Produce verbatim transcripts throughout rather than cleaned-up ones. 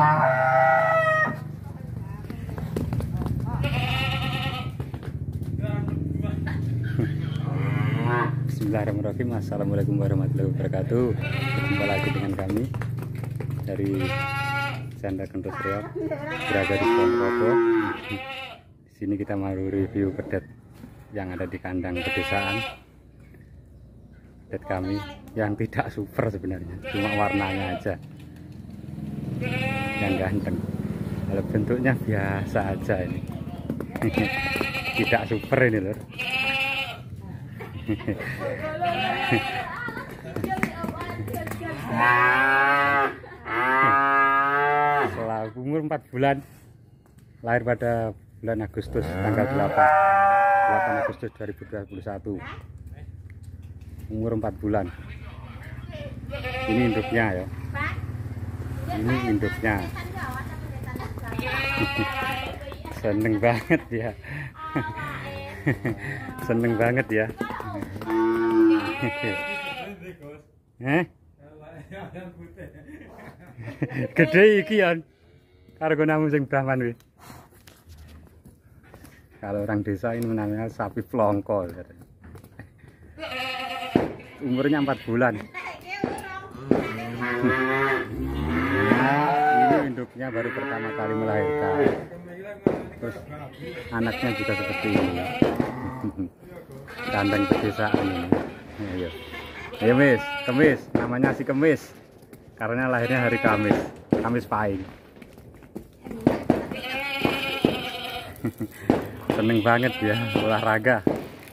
Bismillahirrahmanirrahim. Assalamualaikum warahmatullahi wabarakatuh. Jumpa lagi dengan kami dari Chandra Kendros Riau, berada di Ponorogo. Di sini kita mau review pedet yang ada di kandang pedesaan. Pedet kami yang tidak super sebenarnya, cuma warnanya aja yang ganteng. Kalau bentuknya biasa aja ini. Tidak super ini lor. Setelah umur empat bulan, lahir pada bulan Agustus tanggal delapan Agustus dua ribu dua puluh satu. Umur empat bulan. Ini induknya ya. Ini induknya. Seneng banget ya. Seneng banget ya. Heh? Gede iki ya. Kargo namu sing Brahman wi. Kalau orang desa ini namanya sapi plongko. Umurnya empat bulan. Ini induknya baru pertama kali melahirkan. Terus anaknya juga seperti ini. Kandang pedesaan ini. Ayo, ayo Mis, Kemis. Namanya si Kemis karena lahirnya hari Kamis, Kamis Pahing. Seneng banget ya olahraga.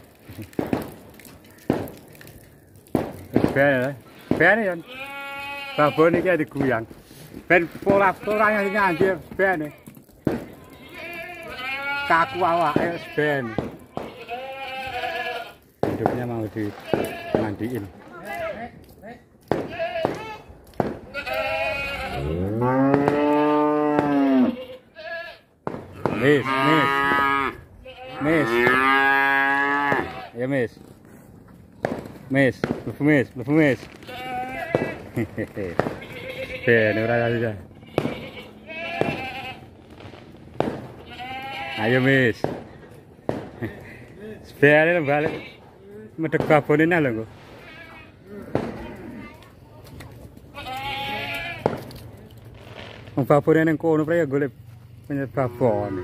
Ben, ben ya. Babon iki diguyang. Ben pola polanya nyanyi ben. Kaku awake ben. Hidupnya mau dimandiin. Mis, mis, mis, ya mis, mis, lefu mis, lefu mis. Hehehe. Ben ora aja. Ayo mis. Sepele balik. Medek babone nang lho. Wong babone ning kono prei golek penyebab babone.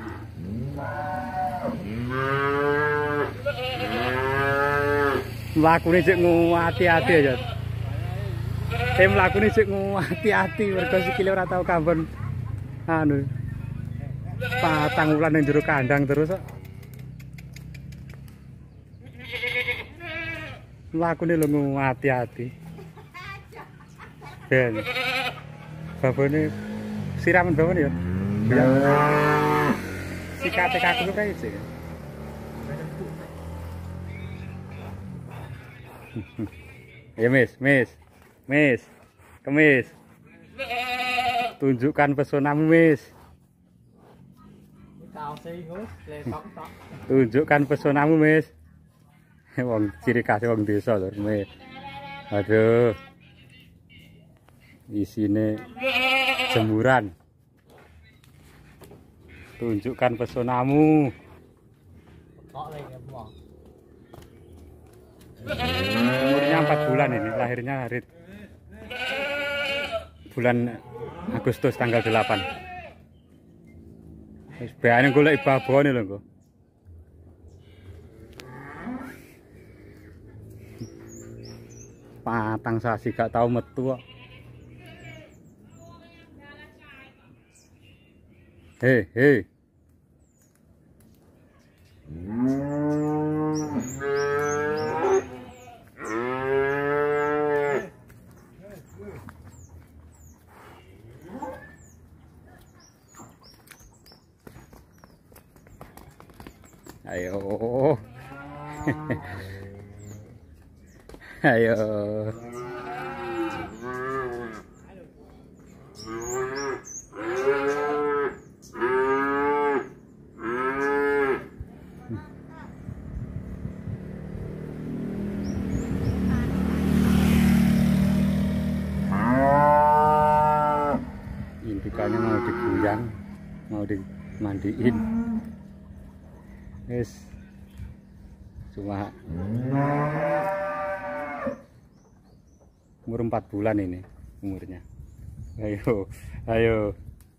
Mlakune sik ngati-ati aja. Eh mlakune sik ngati-ati mergo sikile ora tau kambon anu. Patang wulan ning jero kandang terus kok. Lakune lho ngati-ati. Ben. Babone siraman babone ya. Sikate kaku kae sih. Ya Mis, Mis. Mis. Kemis. Tunjukkan pesonamu Mis. Tunjukkan pesonamu Mis. Wong ciri khas wong desa lho. Aduh. Isine jemuran. Tunjukkan pesonamu. Umurnya empat bulan ini, lahirnya hari bulan Agustus tanggal delapan. Wis beane golek babone lho kok. Patang sasi gak tau metu kok. Hei, hei. Ayo. Ayo. indukannya mau diguyang, mau dimandiin. Wis cuma umur empat bulan ini umurnya. Ayo, ayo.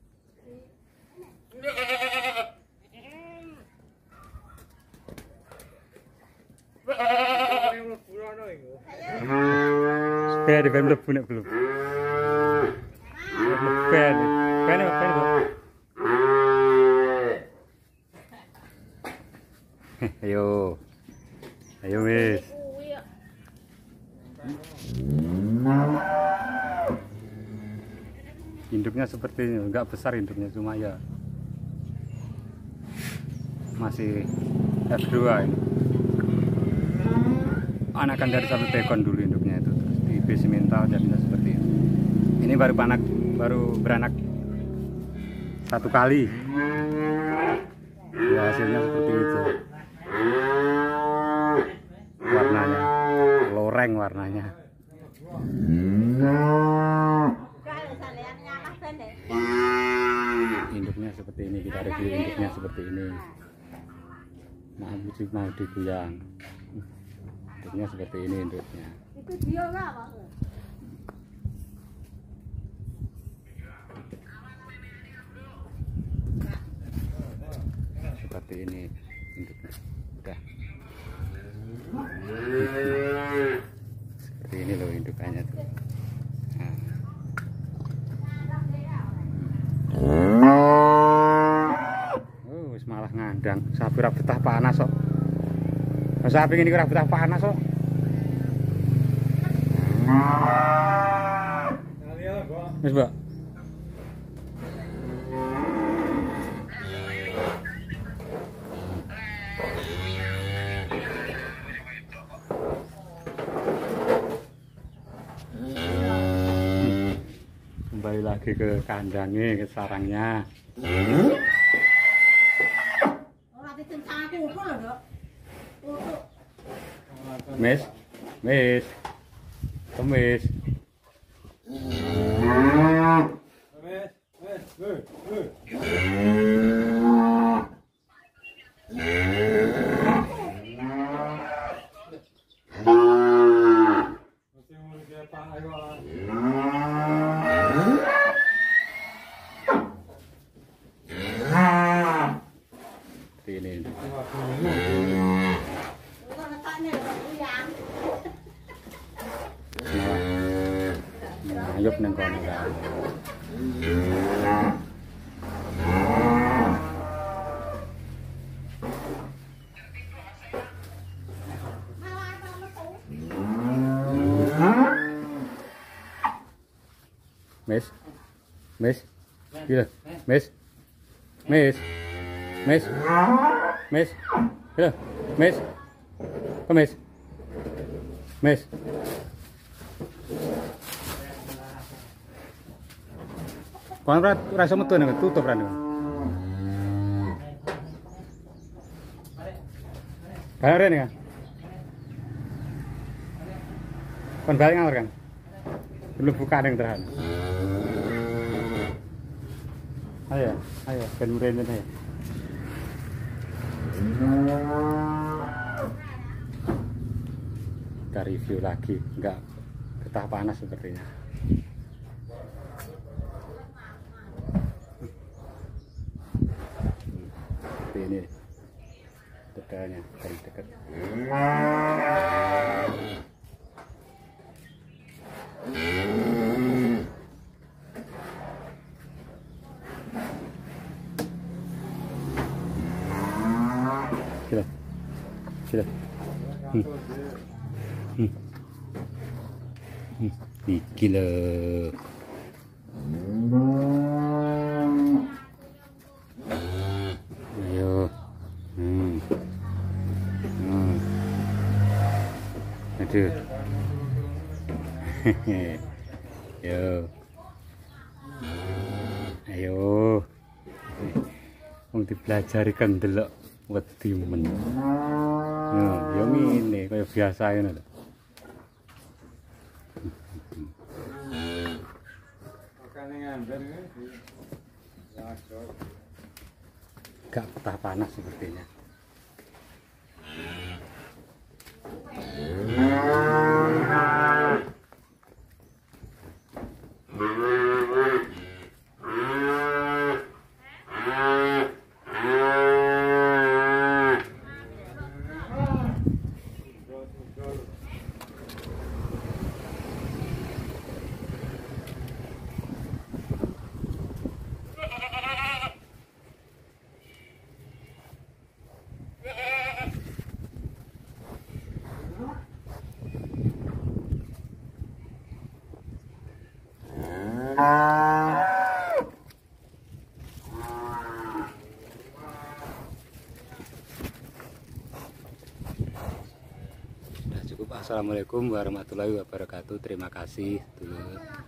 Sepeda di bawah mlebu nek belum. Ben, ben, ben, ayo, ayo wis. Induknya seperti ini, enggak besar induknya, cuma ya masih F dua ini. Anakan dari satu tekon dulu induknya itu, terus di besi mental jadinya seperti ini. Ini baru beranak, baru beranak satu kali. Ya hasilnya seperti itu. Warnanya loreng warnanya. Induknya seperti ini, kita review induknya seperti ini. Maaf musik mau diguyang. Induknya seperti ini induknya. Itu dia apa? Seperti ini induknya. Udah. Seperti ini loh indukannya tuh. Nah. Oh, wis malah ngandang. Sapi ora betah panas kok. Sapi ini ora betah panas kok. Wis, Mbak. Kembali lagi ke kandangnya, ke sarangnya. Mes, mes, kemis. Ini. Ngayup nang kono kan. Mes. Mes. Gila. Mes. Mes. Mes. Mes. Gila. Mes. Mes. Mes. Kon ora rasa metu nek tutup ra. Bayar ini kan? Kon balik ngawur kan? Belum buka yang terhan. Ayo, ayo, ben mrene ayo. Kita review lagi, enggak betah panas sepertinya. Seperti ini detailnya dari dekat. Gila, gila. Hmm. Hmm. Hmm. Gila. Ayo. Hmm. Hmm. Aduh. Yo. Ayo. Wong dipelajari kan delok wedi men. Yo, yo ngene kaya biasa ngono lho. Makane Gak betah panas sepertinya. Sudah cukup. Assalamualaikum warahmatullahi wabarakatuh. Terima kasih dulu.